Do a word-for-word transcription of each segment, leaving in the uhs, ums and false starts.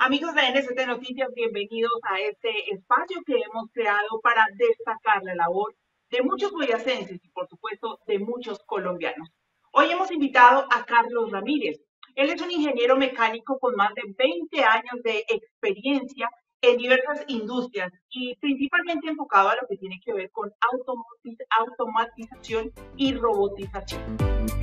Amigos de N S T Noticias, bienvenidos a este espacio que hemos creado para destacar la labor de muchos boyacenses y, por supuesto, de muchos colombianos. Hoy hemos invitado a Carlos Ramírez. Él es un ingeniero mecánico con más de veinte años de experiencia en diversas industrias y principalmente enfocado a lo que tiene que ver con automatización y robotización.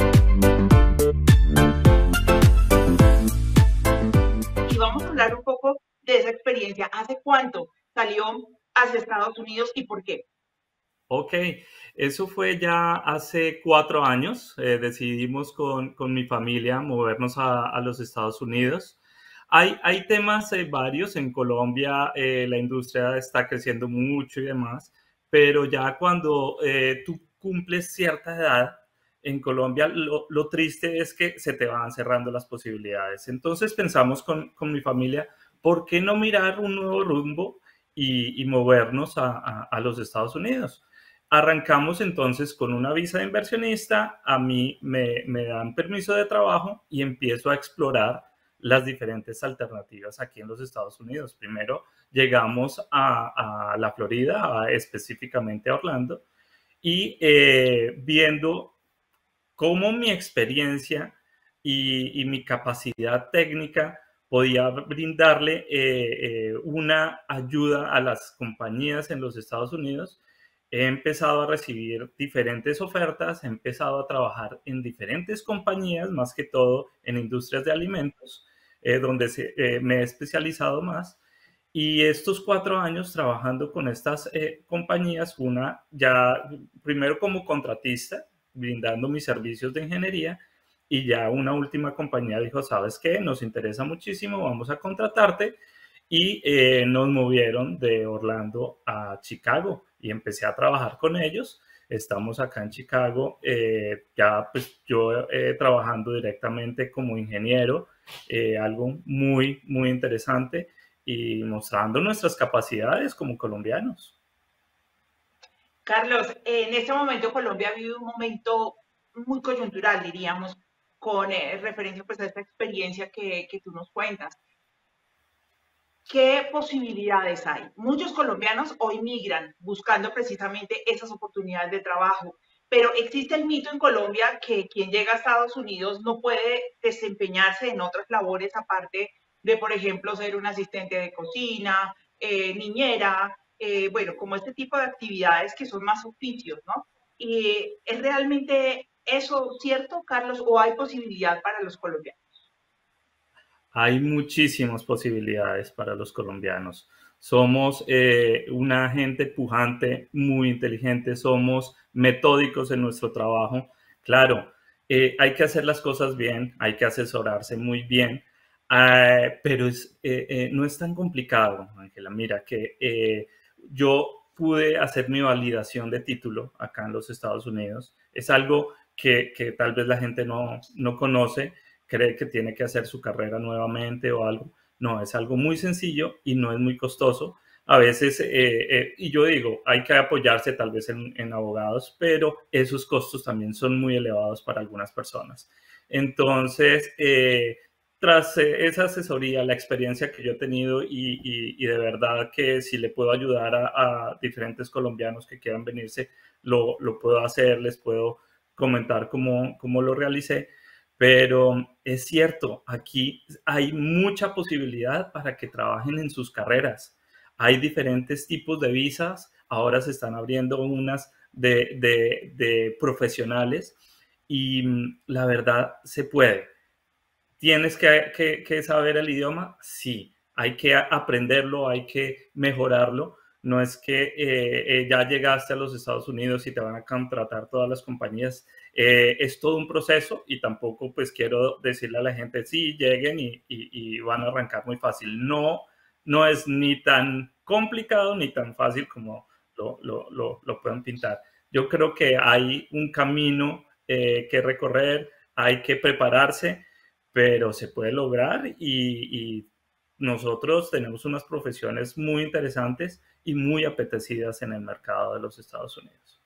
Y vamos a hablar un poco de esa experiencia. ¿Hace cuánto salió hacia Estados Unidos y por qué? Ok, eso fue ya hace cuatro años. Eh, decidimos con, con mi familia movernos a, a los Estados Unidos. Hay, hay temas eh, varios. En Colombia eh, la industria está creciendo mucho y demás, pero ya cuando eh, tú cumples cierta edad, en Colombia lo, lo triste es que se te van cerrando las posibilidades. Entonces pensamos con, con mi familia, ¿por qué no mirar un nuevo rumbo y, y movernos a, a, a los Estados Unidos? Arrancamos entonces con una visa de inversionista, a mí me, me dan permiso de trabajo y empiezo a explorar las diferentes alternativas aquí en los Estados Unidos. Primero llegamos a, a la Florida, a, específicamente a Orlando, y eh, viendo cómo mi experiencia y, y mi capacidad técnica podía brindarle eh, eh, una ayuda a las compañías en los Estados Unidos. He empezado a recibir diferentes ofertas, he empezado a trabajar en diferentes compañías, más que todo en industrias de alimentos, eh, donde se, eh, me he especializado más. Y estos cuatro años trabajando con estas eh, compañías, una ya primero como contratista, brindando mis servicios de ingeniería, y ya una última compañía dijo, ¿sabes qué? Nos interesa muchísimo, vamos a contratarte, y eh, nos movieron de Orlando a Chicago y empecé a trabajar con ellos. Estamos acá en Chicago, eh, ya pues yo eh, trabajando directamente como ingeniero, eh, algo muy, muy interesante y mostrando nuestras capacidades como colombianos. Carlos, en este momento Colombia vive un momento muy coyuntural, diríamos, con eh, referencia pues, a esta experiencia que, que tú nos cuentas. ¿Qué posibilidades hay? Muchos colombianos hoy migran buscando precisamente esas oportunidades de trabajo, pero existe el mito en Colombia que quien llega a Estados Unidos no puede desempeñarse en otras labores aparte de, por ejemplo, ser un asistente de cocina, eh, niñera, eh, bueno, como este tipo de actividades que son más oficios, ¿no? Y ¿es realmente eso cierto, Carlos, o hay posibilidad para los colombianos? Hay muchísimas posibilidades para los colombianos. Somos eh, una gente pujante, muy inteligente, somos metódicos en nuestro trabajo. Claro, eh, hay que hacer las cosas bien, hay que asesorarse muy bien, eh, pero es, eh, eh, no es tan complicado, Ángela. Mira que eh, yo pude hacer mi validación de título acá en los Estados Unidos. Es algo que, que tal vez la gente no, no conoce, cree que tiene que hacer su carrera nuevamente o algo. No, es algo muy sencillo y no es muy costoso. A veces, eh, eh, y yo digo, hay que apoyarse tal vez en, en abogados, pero esos costos también son muy elevados para algunas personas. Entonces, eh, tras eh, esa asesoría, la experiencia que yo he tenido y, y, y de verdad que si le puedo ayudar a, a diferentes colombianos que quieran venirse, lo, lo, puedo hacer, les puedo comentar cómo, cómo lo realicé. Pero es cierto, aquí hay mucha posibilidad para que trabajen en sus carreras. Hay diferentes tipos de visas, ahora se están abriendo unas de, de, de profesionales y la verdad se puede. ¿Tienes que, que, que saber el idioma? Sí, hay que aprenderlo, hay que mejorarlo. No es que eh, eh, ya llegaste a los Estados Unidos y te van a contratar todas las compañías. Eh, es todo un proceso y tampoco pues quiero decirle a la gente, sí, lleguen y, y, y van a arrancar muy fácil. No, no es ni tan complicado ni tan fácil como lo, lo, lo, lo pueden pintar. Yo creo que hay un camino eh, que recorrer, hay que prepararse, pero se puede lograr y, y nosotros tenemos unas profesiones muy interesantes y muy apetecidas en el mercado de los Estados Unidos.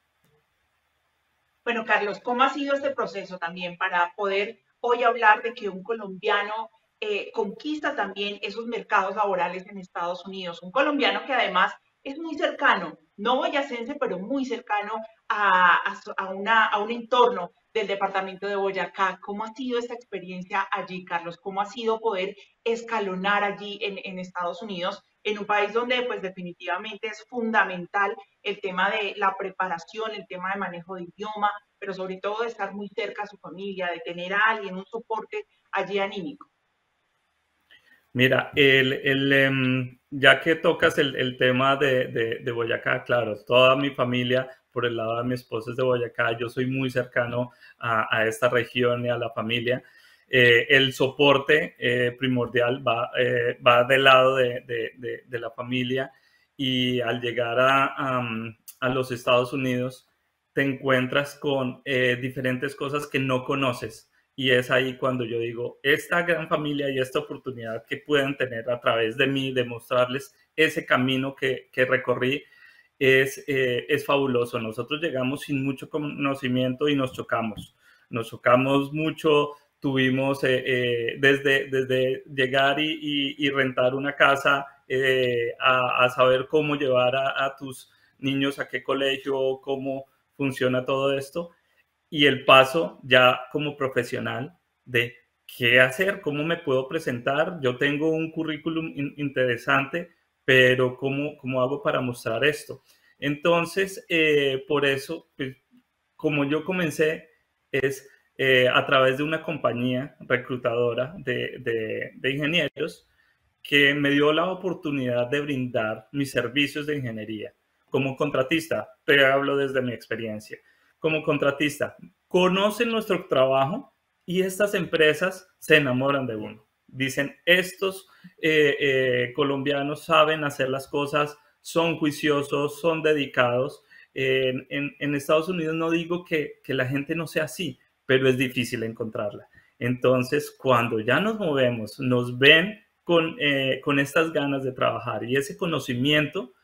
Bueno, Carlos, ¿cómo ha sido este proceso también para poder hoy hablar de que un colombiano eh, conquista también esos mercados laborales en Estados Unidos. Un colombiano que además es muy cercano, no boyacense, pero muy cercano a, a, a, una, a un entorno del departamento de Boyacá. ¿Cómo ha sido esta experiencia allí, Carlos? ¿Cómo ha sido poder escalonar allí en, en Estados Unidos, en un país donde pues definitivamente es fundamental el tema de la preparación, el tema de manejo de idioma, pero sobre todo de estar muy cerca a su familia, de tener a alguien, un soporte allí anímico? Mira, el, el, um, ya que tocas el, el tema de, de, de, Boyacá, claro, toda mi familia, por el lado de mi esposa es de Boyacá, yo soy muy cercano a, a esta región y a la familia. Eh, el soporte eh, primordial va, eh, va del lado de, de, de, de, la familia, y al llegar a, um, a los Estados Unidos te encuentras con eh, diferentes cosas que no conoces. Y es ahí cuando yo digo, esta gran familia y esta oportunidad que pueden tener a través de mí, de mostrarles ese camino que, que recorrí, es, eh, es fabuloso. Nosotros llegamos sin mucho conocimiento y nos chocamos. Nos chocamos mucho, tuvimos eh, eh, desde, desde llegar y, y, y rentar una casa, eh, a, a saber cómo llevar a, a tus niños a qué colegio, cómo funciona todo esto. Y el paso ya como profesional de qué hacer, cómo me puedo presentar. Yo tengo un currículum in interesante, pero ¿cómo, cómo hago para mostrar esto? Entonces, eh, por eso, pues, como yo comencé, es eh, a través de una compañía reclutadora de, de, de ingenieros que me dio la oportunidad de brindar mis servicios de ingeniería como contratista. Te hablo desde mi experiencia. Como contratista, conocen nuestro trabajo y estas empresas se enamoran de uno. Dicen, estos eh, eh, colombianos saben hacer las cosas, son juiciosos, son dedicados. Eh, en, en Estados Unidos no digo que, que la gente no sea así, pero es difícil encontrarla. Entonces, cuando ya nos movemos, nos ven con, eh, con estas ganas de trabajar y ese conocimiento,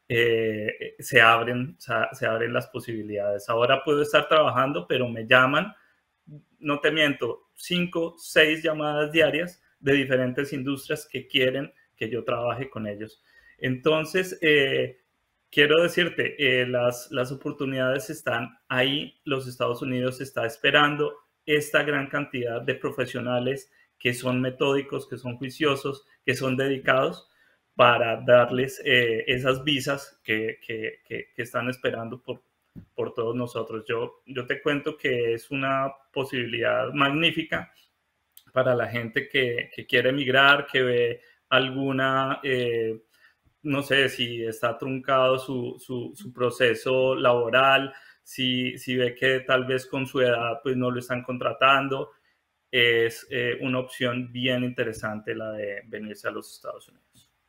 Eh, se, abren, se abren las posibilidades. Ahora puedo estar trabajando, pero me llaman, no te miento, cinco, seis llamadas diarias de diferentes industrias que quieren que yo trabaje con ellos. Entonces, eh, quiero decirte, eh, las, las oportunidades están ahí. Los Estados Unidos está esperando esta gran cantidad de profesionales que son metódicos, que son juiciosos, que son dedicados, para darles eh, esas visas que, que, que, que están esperando por, por todos nosotros. Yo, yo te cuento que es una posibilidad magnífica para la gente que, que quiere emigrar, que ve alguna, eh, no sé, si está truncado su, su, su proceso laboral, si, si ve que tal vez con su edad pues no lo están contratando. Es eh, una opción bien interesante la de venirse a los Estados Unidos.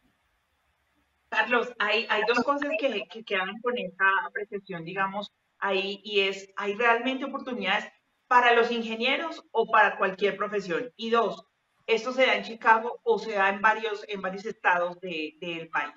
Carlos, hay, hay dos cosas que, que quedan con esta apreciación, digamos, ahí, y es, ¿hay realmente oportunidades para los ingenieros o para cualquier profesión? Y dos, ¿esto se da en Chicago o se da en varios, en varios estados de, del país?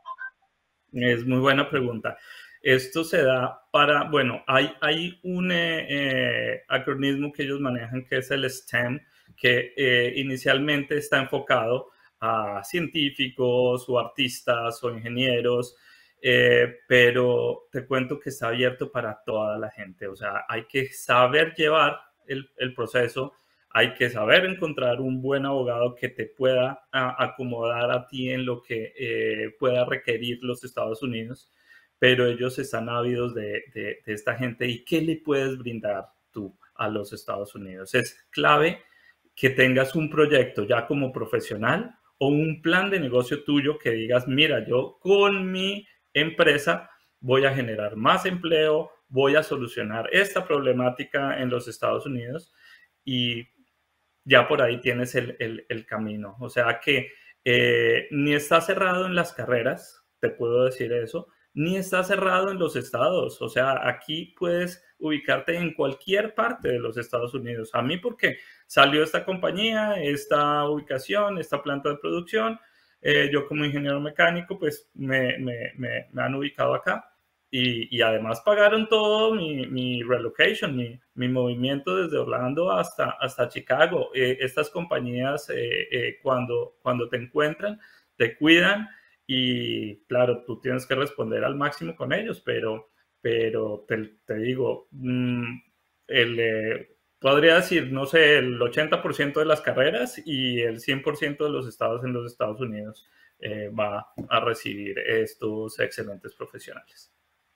Es muy buena pregunta. Esto se da para, bueno, hay, hay un eh, eh, acronismo que ellos manejan que es el STEM, que eh, inicialmente está enfocado a científicos o artistas o ingenieros, eh, pero te cuento que está abierto para toda la gente. O sea, hay que saber llevar el, el proceso, hay que saber encontrar un buen abogado que te pueda a, acomodar a ti en lo que eh, pueda requerir los Estados Unidos, pero ellos están ávidos de, de, de esta gente. ¿Y qué le puedes brindar tú a los Estados Unidos? Es clave que tengas un proyecto ya como profesional o un plan de negocio tuyo que digas, mira, yo con mi empresa voy a generar más empleo, voy a solucionar esta problemática en los Estados Unidos, y ya por ahí tienes el, el, el camino. O sea que eh, ni está cerrado en las carreras, te puedo decir eso, ni está cerrado en los estados. O sea, aquí puedes ubicarte en cualquier parte de los Estados Unidos. A mí, porque salió esta compañía, esta ubicación, esta planta de producción, eh, yo como ingeniero mecánico, pues me, me, me, me han ubicado acá. y, y además pagaron todo mi, mi relocation, mi, mi, movimiento desde Orlando hasta, hasta Chicago. Eh, estas compañías eh, eh, cuando, cuando te encuentran, te cuidan y claro, tú tienes que responder al máximo con ellos, pero, pero te, te digo, mmm, el, eh, podría decir, no sé, el ochenta por ciento de las carreras y el cien por ciento de los estados en los Estados Unidos eh, va a recibir estos excelentes profesionales.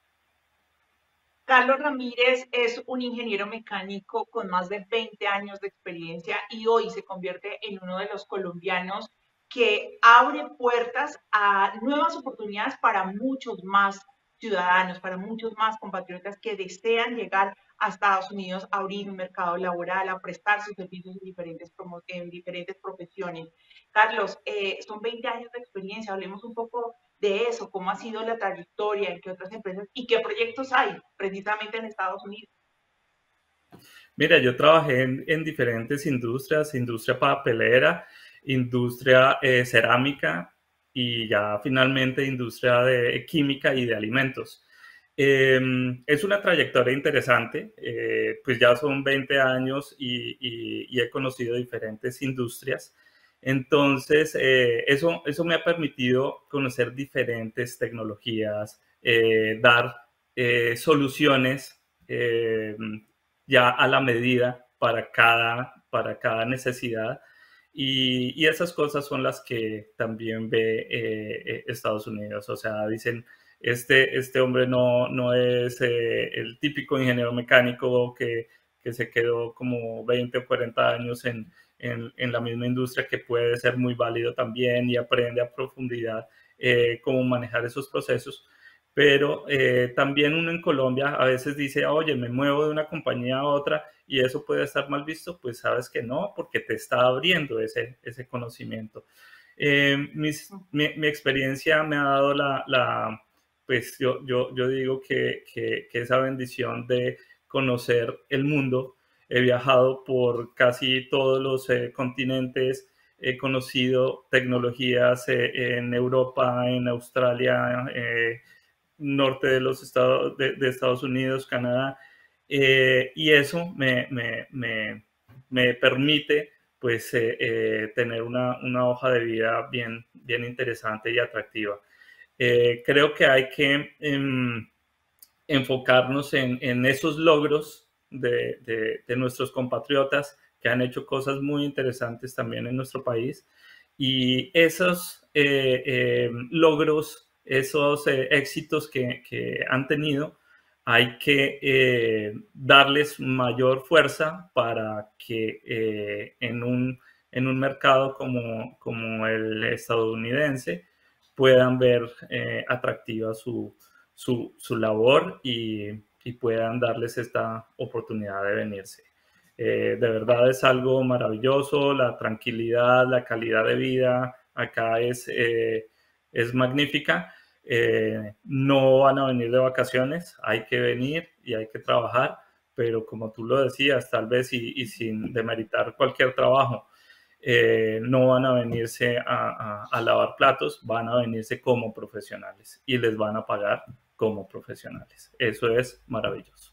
Carlos Ramírez es un ingeniero mecánico con más de veinte años de experiencia y hoy se convierte en uno de los colombianos que abre puertas a nuevas oportunidades para muchos más ciudadanos, para muchos más compatriotas que desean llegar a Estados Unidos a abrir un mercado laboral, a prestar sus servicios en diferentes, en diferentes profesiones. Carlos, eh, son veinte años de experiencia, hablemos un poco de eso, cómo ha sido la trayectoria, en qué otras empresas y qué proyectos hay precisamente en Estados Unidos. Mira, yo trabajé en, en diferentes industrias, industria papelera, industria eh, cerámica y ya finalmente industria de química y de alimentos. Eh, es una trayectoria interesante, eh, pues ya son veinte años y, y, y he conocido diferentes industrias. Entonces, eh, eso, eso me ha permitido conocer diferentes tecnologías, eh, dar eh, soluciones eh, ya a la medida para cada, para cada necesidad. Y, y esas cosas son las que también ve eh, Estados Unidos. O sea, dicen, este, este hombre no, no es eh, el típico ingeniero mecánico que, que se quedó como veinte o cuarenta años en, en, en la misma industria, que puede ser muy válido también y aprende a profundidad eh, cómo manejar esos procesos. Pero eh, también uno en Colombia a veces dice, oye, me muevo de una compañía a otra y eso puede estar mal visto. Pues sabes que no, porque te está abriendo ese, ese conocimiento. Eh, mis, mi, mi, experiencia me ha dado la, la pues yo, yo, yo digo que, que, que esa bendición de conocer el mundo. He viajado por casi todos los eh, continentes, he conocido tecnologías eh, en Europa, en Australia, eh, norte de los Estados, de, de Estados Unidos, Canadá, eh, y eso me, me, me, me permite pues eh, eh, tener una, una, hoja de vida bien, bien interesante y atractiva. Eh, creo que hay que eh, enfocarnos en, en, esos logros de, de, de nuestros compatriotas que han hecho cosas muy interesantes también en nuestro país, y esos eh, eh, logros, esos eh, éxitos que, que, han tenido, hay que eh, darles mayor fuerza para que eh, en, un, en un mercado como, como el estadounidense puedan ver eh, atractiva su, su, su labor y, y puedan darles esta oportunidad de venirse. Eh, de verdad es algo maravilloso, la tranquilidad, la calidad de vida acá es, eh, es magnífica. Eh, no van a venir de vacaciones, hay que venir y hay que trabajar, pero como tú lo decías, tal vez y, y sin demeritar cualquier trabajo, eh, no van a venirse a, a, a lavar platos, van a venirse como profesionales y les van a pagar como profesionales. Eso es maravilloso.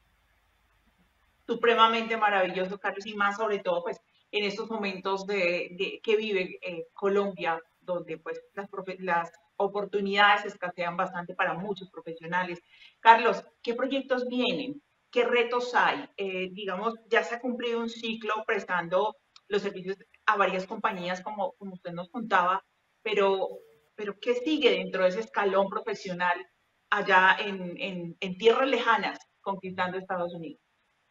Supremamente maravilloso, Carlos, y más sobre todo pues en estos momentos de, de que vive eh, Colombia, donde pues las, las oportunidades escasean bastante para muchos profesionales. Carlos, ¿qué proyectos vienen? ¿Qué retos hay? Eh, digamos, ya se ha cumplido un ciclo prestando los servicios a varias compañías, como, como usted nos contaba, pero, pero ¿qué sigue dentro de ese escalón profesional allá en, en, en tierras lejanas conquistando Estados Unidos?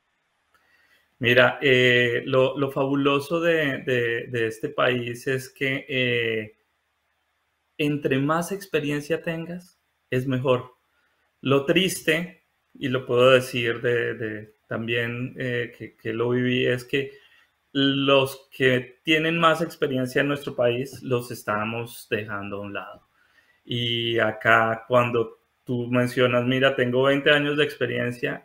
Mira, eh, lo, lo, fabuloso de, de, de, este país es que eh, entre más experiencia tengas, es mejor. Lo triste, y lo puedo decir de, de también eh, que, que lo viví, es que los que tienen más experiencia en nuestro país los estamos dejando a un lado. Y acá cuando tú mencionas, mira, tengo veinte años de experiencia,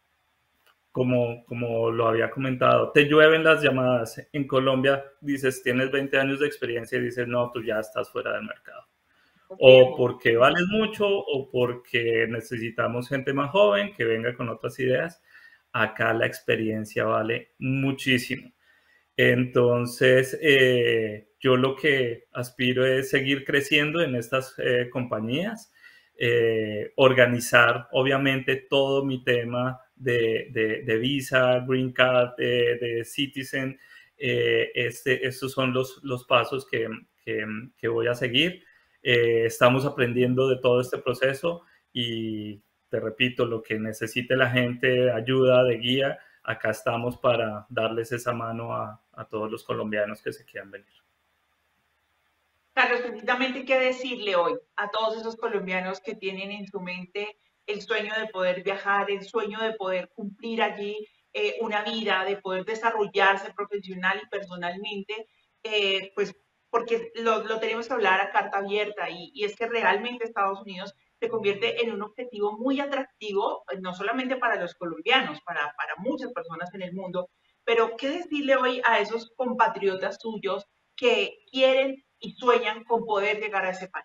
como, como lo había comentado, te llueven las llamadas. En Colombia dices, tienes veinte años de experiencia y dices, no, tú ya estás fuera del mercado. o porque vales mucho o porque necesitamos gente más joven que venga con otras ideas. Acá la experiencia vale muchísimo. Entonces, eh, yo lo que aspiro es seguir creciendo en estas eh, compañías, eh, organizar obviamente todo mi tema de, de, de visa, green card, de, de citizen. Eh, este, estos son los, los pasos que, que, que voy a seguir. Eh, estamos aprendiendo de todo este proceso y te repito, lo que necesite la gente de ayuda, de guía, acá estamos para darles esa mano a, a todos los colombianos que se quieran venir. Carlos, precisamente, ¿qué decirle hoy a todos esos colombianos que tienen en su mente el sueño de poder viajar, el sueño de poder cumplir allí eh, una vida, de poder desarrollarse profesional y personalmente? Eh, pues porque lo, lo, tenemos que hablar a carta abierta y, y es que realmente Estados Unidos se convierte en un objetivo muy atractivo, no solamente para los colombianos, para, para muchas personas en el mundo. Pero, ¿qué decirle hoy a esos compatriotas suyos que quieren y sueñan con poder llegar a ese país?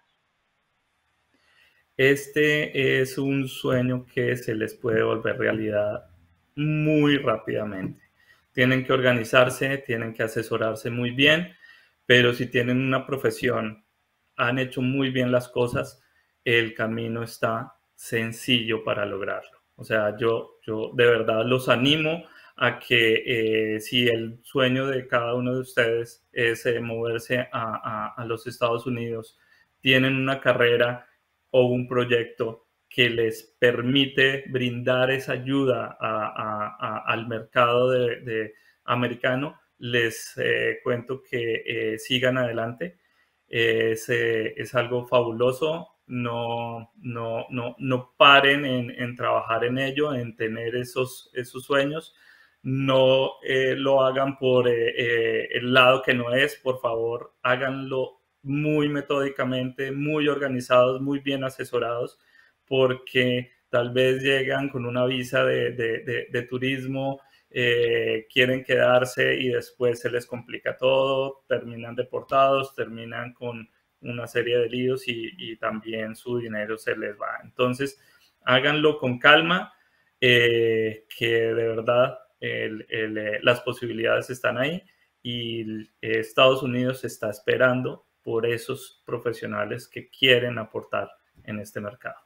Este es un sueño que se les puede volver realidad muy rápidamente. Tienen que organizarse, tienen que asesorarse muy bien, pero si tienen una profesión, han hecho muy bien las cosas, el camino está sencillo para lograrlo. O sea, yo, yo de verdad los animo a que eh, si el sueño de cada uno de ustedes es eh, moverse a, a, a los Estados Unidos, tienen una carrera o un proyecto que les permite brindar esa ayuda a, a, a, al mercado de, de americano, les eh, cuento que eh, sigan adelante. Es, eh, es algo fabuloso. No, no, no, no paren en, en trabajar en ello, en tener esos, esos sueños. No eh, lo hagan por eh, eh, el lado que no es. Por favor, háganlo muy metódicamente, muy organizados, muy bien asesorados, porque tal vez llegan con una visa de, de, de, de turismo, eh, quieren quedarse y después se les complica todo, terminan deportados, terminan con una serie de líos y, y también su dinero se les va. Entonces, háganlo con calma, eh, que de verdad el, el, las posibilidades están ahí y Estados Unidos está esperando por esos profesionales que quieren aportar en este mercado.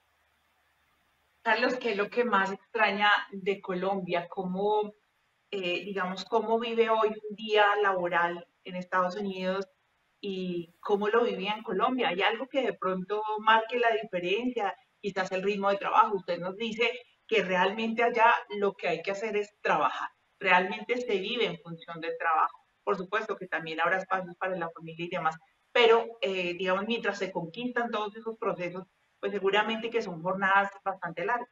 Carlos, ¿qué es lo que más extraña de Colombia? ¿Cómo, eh, digamos, cómo vive hoy un día laboral en Estados Unidos y cómo lo vivía en Colombia? ¿Hay algo que de pronto marque la diferencia? Quizás el ritmo de trabajo. Usted nos dice que realmente allá lo que hay que hacer es trabajar. Realmente se vive en función del trabajo. Por supuesto que también habrá espacios para la familia y demás, pero eh, digamos, mientras se conquistan todos esos procesos, pues seguramente que son jornadas bastante largas.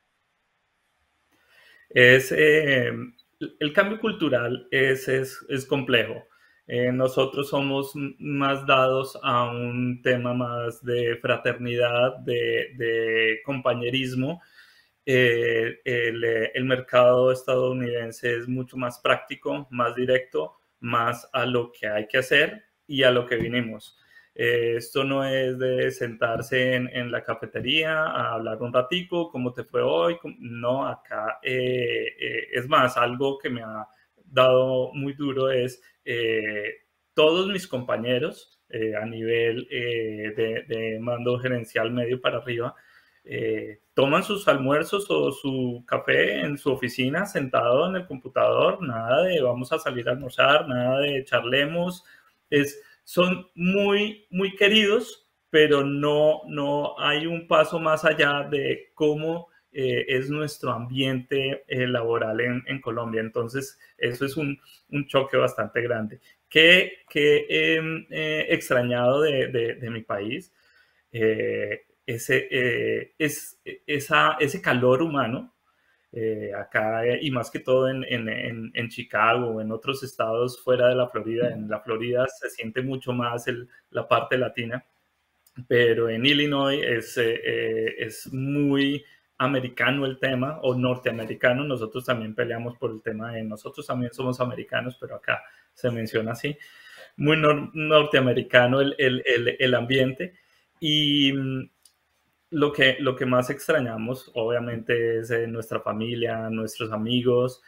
Es, eh, el cambio cultural es, es, es complejo. Eh, nosotros somos más dados a un tema más de fraternidad, de, de compañerismo. Eh, el, el mercado estadounidense es mucho más práctico, más directo, más a lo que hay que hacer y a lo que vinimos. Eh, esto no es de sentarse en, en, la cafetería a hablar un ratico, cómo te fue hoy. No, acá eh, eh, es más, algo que me ha dado muy duro es eh, todos mis compañeros eh, a nivel eh, de, de mando gerencial medio para arriba, eh, toman sus almuerzos o su café en su oficina sentado en el computador, nada de vamos a salir a almorzar, nada de charlemos, es, son muy, muy queridos, pero no, no hay un paso más allá de cómo eh, es nuestro ambiente eh, laboral en, en Colombia. Entonces, eso es un, un choque bastante grande. ¿Qué, qué he eh, extrañado de, de, de mi país? Eh, ese, eh, es, esa, ese calor humano, eh, acá eh, y más que todo en, en, en, en Chicago o en otros estados fuera de la Florida. En la Florida se siente mucho más el, la parte latina, pero en Illinois es, eh, es muy americano el tema, o norteamericano. Nosotros también peleamos por el tema de nosotros también somos americanos, pero acá se menciona así. Muy nor norteamericano el, el, el, el ambiente. Y mm, lo que, lo que más extrañamos, obviamente, es eh, nuestra familia, nuestros amigos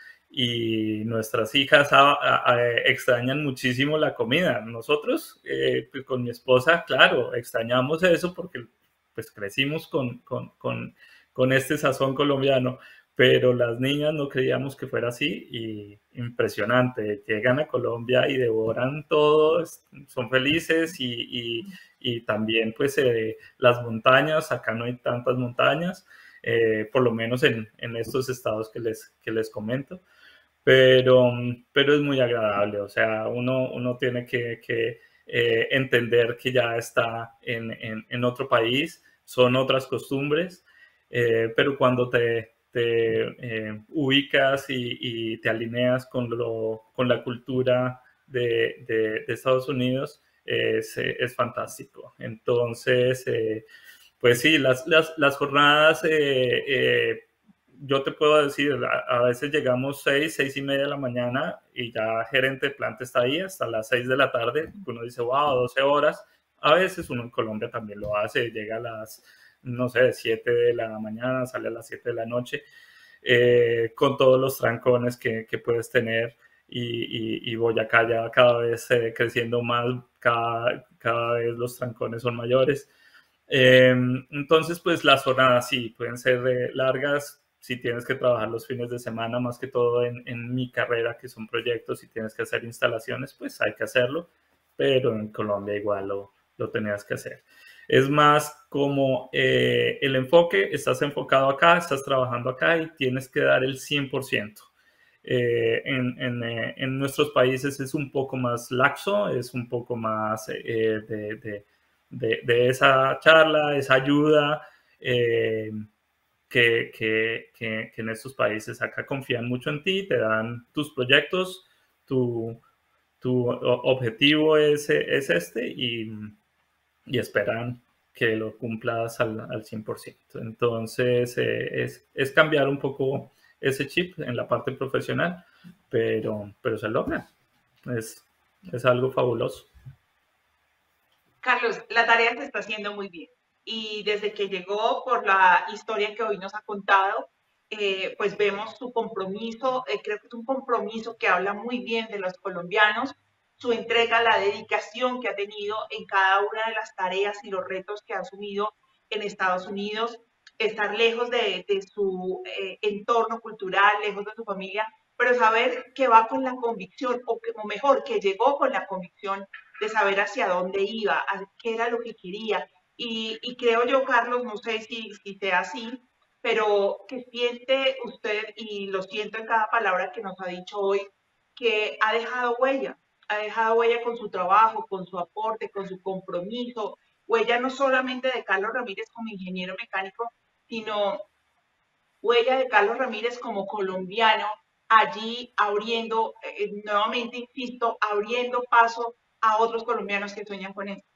y nuestras hijas a, a, a, extrañan muchísimo la comida. Nosotros, eh, pues, con mi esposa, claro, extrañamos eso porque pues crecimos con, con, con, con este sazón colombiano, pero las niñas no creíamos que fuera así y impresionante. Llegan a Colombia y devoran todo, son felices y, y, y también pues eh, las montañas, acá no hay tantas montañas, eh, por lo menos en, en estos estados que les, que les comento, pero, pero es muy agradable, o sea, uno, uno tiene que, que eh, entender que ya está en, en, en, otro país, son otras costumbres, eh, pero cuando te, te eh, ubicas y, y, te alineas con, lo, con la cultura de, de, de Estados Unidos, es, es fantástico. Entonces, eh, pues sí, las, las, las jornadas, eh, eh, yo te puedo decir, a, a veces llegamos seis, seis y media de la mañana y ya gerente de planta está ahí hasta las seis de la tarde. Uno dice, wow, doce horas. A veces uno en Colombia también lo hace, llega a las, no sé, siete de la mañana, sale a las siete de la noche, eh, con todos los trancones que, que puedes tener. Y, y, y Boyacá ya cada vez eh, creciendo más, cada, cada vez los trancones son mayores. Eh, entonces, pues las jornadas sí pueden ser eh, largas si tienes que trabajar los fines de semana, más que todo en, en mi carrera, que son proyectos, si tienes que hacer instalaciones, pues hay que hacerlo, pero en Colombia igual lo, lo tenías que hacer. Es más como eh, el enfoque, estás enfocado acá, estás trabajando acá y tienes que dar el cien por ciento. Eh, en, en, eh, en, nuestros países es un poco más laxo, es un poco más eh, de, de, de, de, esa charla, esa ayuda, eh, que, que, que, que en estos países acá confían mucho en ti, te dan tus proyectos, tu, tu objetivo es, es este y, y esperan que lo cumplas al, al cien por ciento. Entonces, eh, es, es cambiar un poco ese chip en la parte profesional, pero, pero se logra. Es, es algo fabuloso. Carlos, la tarea se está haciendo muy bien. Y desde que llegó, por la historia que hoy nos ha contado, eh, pues vemos su compromiso, eh, creo que es un compromiso que habla muy bien de los colombianos, su entrega, la dedicación que ha tenido en cada una de las tareas y los retos que ha asumido en Estados Unidos, estar lejos de, de su eh, entorno cultural, lejos de su familia, pero saber que va con la convicción, o, que, o mejor, que llegó con la convicción de saber hacia dónde iba, qué era lo que quería. Y, y creo yo, Carlos, no sé si, si sea así, pero que siente usted, y lo siento en cada palabra que nos ha dicho hoy, que ha dejado huella, ha dejado huella con su trabajo, con su aporte, con su compromiso, huella no solamente de Carlos Ramírez como ingeniero mecánico, sino huella de Carlos Ramírez como colombiano, allí abriendo, eh, nuevamente insisto, abriendo paso a otros colombianos que sueñan con eso.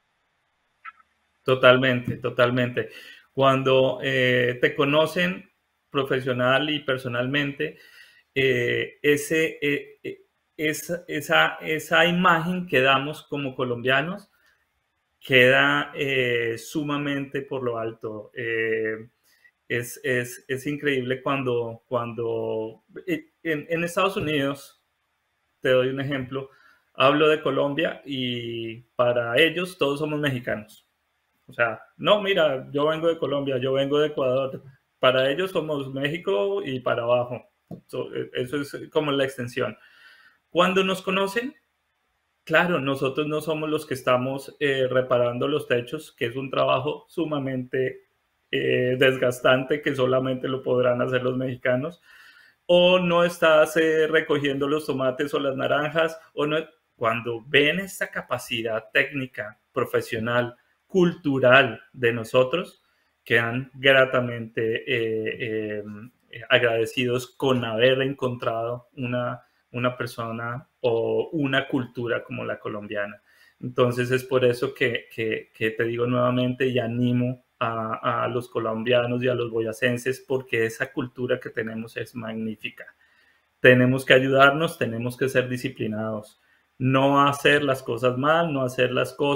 Totalmente, totalmente. Cuando eh, te conocen profesional y personalmente, eh, ese, eh, esa, esa, esa imagen que damos como colombianos queda eh, sumamente por lo alto. Eh, es, es, es, increíble cuando, cuando en, en Estados Unidos, te doy un ejemplo, hablo de Colombia y para ellos todos somos mexicanos. O sea, no, mira, yo vengo de Colombia, yo vengo de Ecuador. Para ellos somos México y para abajo. Eso es como la extensión. Cuando nos conocen, claro, nosotros no somos los que estamos eh, reparando los techos, que es un trabajo sumamente eh, desgastante que solamente lo podrán hacer los mexicanos. O no estás eh, recogiendo los tomates o las naranjas, o no. Cuando ven esta capacidad técnica, profesional, cultural de nosotros, quedan gratamente eh, eh, agradecidos con haber encontrado una, una persona o una cultura como la colombiana. Entonces es por eso que, que, que te digo nuevamente y animo a, a los colombianos y a los boyacenses, porque esa cultura que tenemos es magnífica. Tenemos que ayudarnos, tenemos que ser disciplinados, no hacer las cosas mal, no hacer las cosas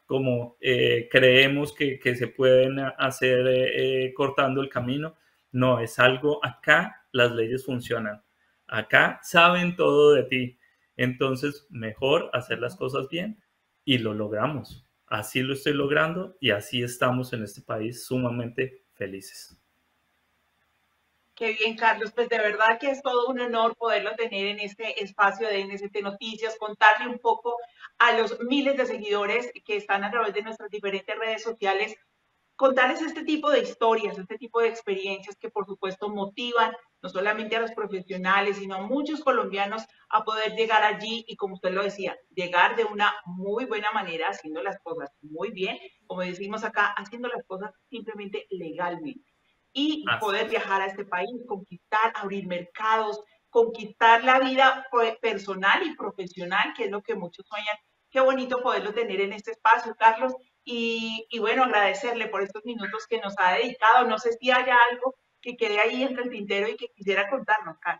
como eh, creemos que, que se pueden hacer eh, eh, cortando el camino. No, es algo, acá las leyes funcionan, acá saben todo de ti, entonces mejor hacer las cosas bien y lo logramos. Así lo estoy logrando y así estamos en este país sumamente felices. Qué bien, Carlos. Pues de verdad que es todo un honor poderlo tener en este espacio de N S T Noticias, contarle un poco a los miles de seguidores que están a través de nuestras diferentes redes sociales, contarles este tipo de historias, este tipo de experiencias que por supuesto motivan no solamente a los profesionales, sino a muchos colombianos a poder llegar allí y, como usted lo decía, llegar de una muy buena manera, haciendo las cosas muy bien, como decimos acá, haciendo las cosas simplemente legalmente. Y poder viajar a este país, conquistar, abrir mercados, conquistar la vida personal y profesional, que es lo que muchos sueñan. Qué bonito poderlo tener en este espacio, Carlos. Y, y bueno, agradecerle por estos minutos que nos ha dedicado. No sé si haya algo que quede ahí entre el tintero y que quisiera contarnos, Carlos.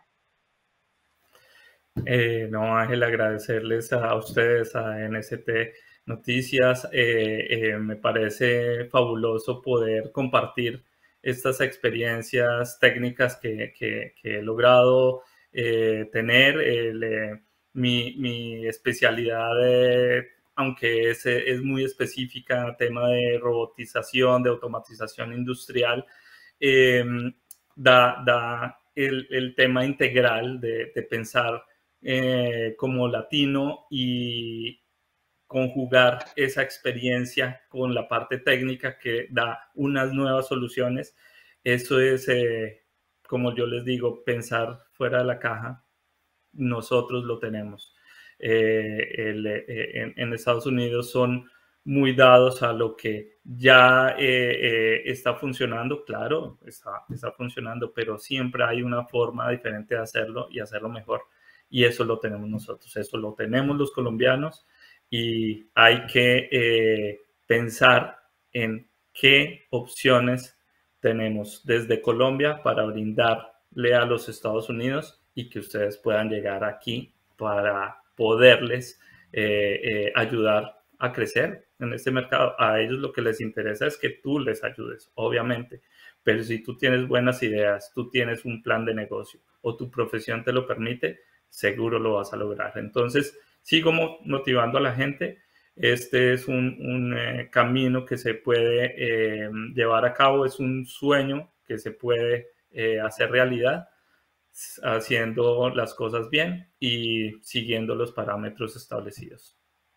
Eh, no, Ángel, agradecerles a ustedes, a N S T Noticias. Eh, eh, me parece fabuloso poder compartir estas experiencias técnicas que, que, que he logrado eh, tener. El, eh, mi, mi, especialidad, de, aunque es, es muy específica, tema de robotización, de automatización industrial, eh, da, da el, el, tema integral de, de pensar eh, como latino y conjugar esa experiencia con la parte técnica que da unas nuevas soluciones. Eso es, eh, como yo les digo, pensar fuera de la caja. Nosotros lo tenemos. Eh, el, eh, en, en Estados Unidos son muy dados a lo que ya eh, eh, está funcionando. Claro, está, está funcionando, pero siempre hay una forma diferente de hacerlo y hacerlo mejor. Y eso lo tenemos nosotros, eso lo tenemos los colombianos. Y hay que eh, pensar en qué opciones tenemos desde Colombia para brindarle a los Estados Unidos y que ustedes puedan llegar aquí para poderles eh, eh, ayudar a crecer en este mercado. A ellos lo que les interesa es que tú les ayudes, obviamente, pero si tú tienes buenas ideas, tú tienes un plan de negocio o tu profesión te lo permite, seguro lo vas a lograr. Entonces, sigo motivando a la gente. Este es un, un eh, camino que se puede eh, llevar a cabo, es un sueño que se puede eh, hacer realidad haciendo las cosas bien y siguiendo los parámetros establecidos.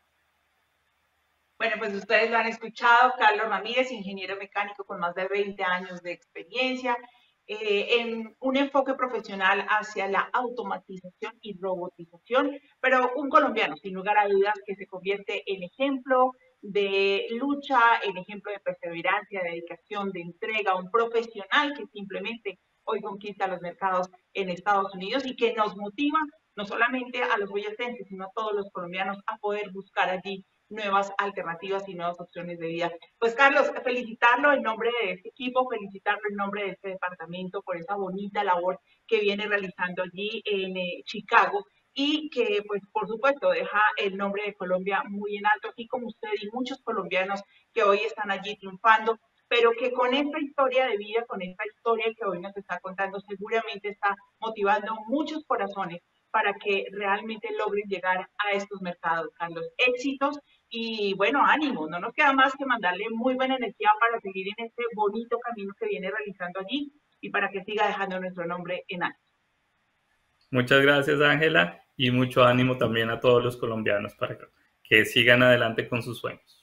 Bueno, pues ustedes lo han escuchado, Carlos Ramírez, ingeniero mecánico con más de veinte años de experiencia, Eh, en un enfoque profesional hacia la automatización y robotización, pero un colombiano, sin lugar a dudas, que se convierte en ejemplo de lucha, en ejemplo de perseverancia, de dedicación, de entrega, un profesional que simplemente hoy conquista los mercados en Estados Unidos y que nos motiva no solamente a los boyacenses, sino a todos los colombianos a poder buscar allí nuevas alternativas y nuevas opciones de vida. Pues Carlos, felicitarlo en nombre de este equipo, felicitarlo en nombre de este departamento por esa bonita labor que viene realizando allí en eh, Chicago y que pues por supuesto deja el nombre de Colombia muy en alto, así como usted y muchos colombianos que hoy están allí triunfando, pero que con esta historia de vida, con esta historia que hoy nos está contando, seguramente está motivando muchos corazones para que realmente logren llegar a estos mercados, Carlos. Éxitos y bueno, ánimo, no nos queda más que mandarle muy buena energía para seguir en este bonito camino que viene realizando allí y para que siga dejando nuestro nombre en alto. Muchas gracias, Ángela, y mucho ánimo también a todos los colombianos para que sigan adelante con sus sueños.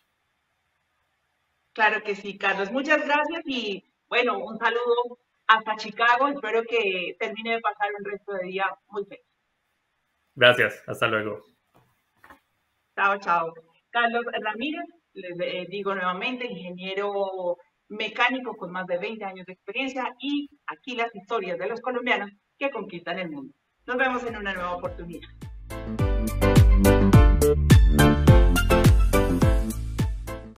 Claro que sí, Carlos. Muchas gracias y bueno, un saludo hasta Chicago. Espero que termine de pasar un resto de día muy feliz. Gracias, hasta luego. Chao, chao. Carlos Ramírez, les digo nuevamente, ingeniero mecánico con más de veinte años de experiencia y aquí las historias de los colombianos que conquistan el mundo. Nos vemos en una nueva oportunidad.